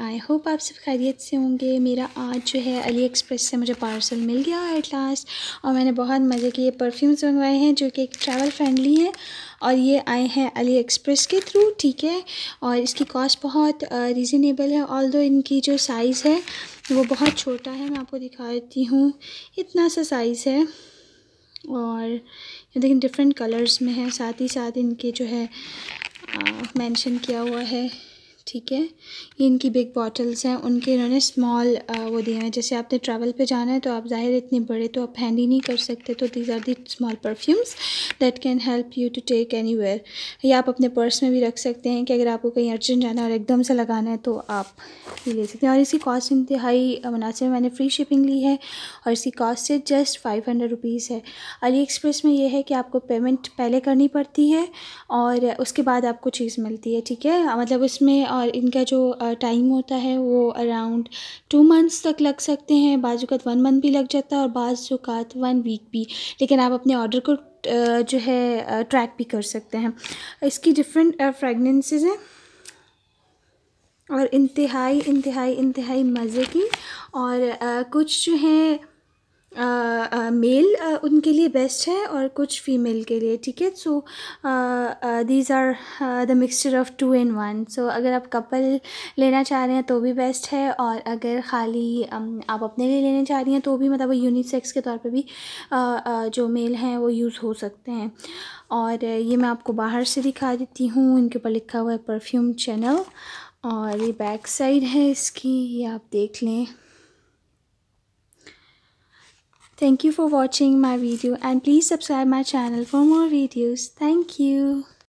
I hope आप सब खैरियत से होंगे। मेरा आज जो है अली एक्सप्रेस से मुझे पार्सल मिल गया एट लास्ट, और मैंने बहुत मज़े के ये परफ्यूम्स मंगवाए हैं जो कि एक ट्रैवल फ्रेंडली हैं, और ये आए हैं अली एक्सप्रेस के थ्रू, ठीक है। और इसकी कॉस्ट बहुत रीज़नेबल है, ऑल्दो इनकी जो साइज़ है वो बहुत छोटा है। मैं आपको दिखा देती हूँ, इतना सा साइज़ है, और ये देखिए डिफरेंट कलर्स में है, साथ ही साथ इनके जो है मेंशन किया हुआ है, ठीक है। ये इनकी बिग बॉटल्स हैं, उनके इन्होंने स्मॉल वो दिए हैं। जैसे आपने ट्रैवल पे जाना है तो आप ज़ाहिर इतने बड़े तो आप हैंडी नहीं कर सकते, तो these are the small perfumes that can help you to take anywhere. ये आप अपने पर्स में भी रख सकते हैं कि अगर आपको कहीं अर्जेंट जाना है और एकदम से लगाना है तो आप ये ले सकते हैं। और इसकी कॉस्ट इंतहाई मुनासिब, मैंने फ्री शिपिंग ली है और इसकी कॉस्ट से जस्ट 500 रुपीज़ है। अली एक्सप्रेस में ये है कि आपको पेमेंट पहले करनी पड़ती है और उसके बाद आपको चीज़ मिलती है, ठीक है। मतलब उसमें और इनका जो टाइम होता है वो अराउंड 2 मंथ्स तक लग सकते हैं, बाज़-औक़ात 1 मंथ भी लग जाता है और बाज़-औक़ात 1 वीक भी, लेकिन आप अपने ऑर्डर को जो है ट्रैक भी कर सकते हैं। इसकी डिफरेंट फ्रेगनेंसेस हैं और इंतहाई मज़े की, और कुछ जो हैं मेल उनके लिए बेस्ट है और कुछ फ़ीमेल के लिए, ठीक है। So these are the mixture of 2 in 1। So अगर आप कपल लेना चाह रहे हैं तो भी बेस्ट है, और अगर ख़ाली आप अपने लिए लेना चाह रही हैं तो भी, मतलब वो यूनिसेक्स के तौर पे भी जो मेल हैं वो यूज़ हो सकते हैं। और ये मैं आपको बाहर से दिखा देती हूँ, इनके ऊपर लिखा हुआ है परफ्यूम चैनल, और ये बैक साइड है इसकी, ये आप देख लें। Thank you for watching my video and please subscribe my channel for more videos. Thank you.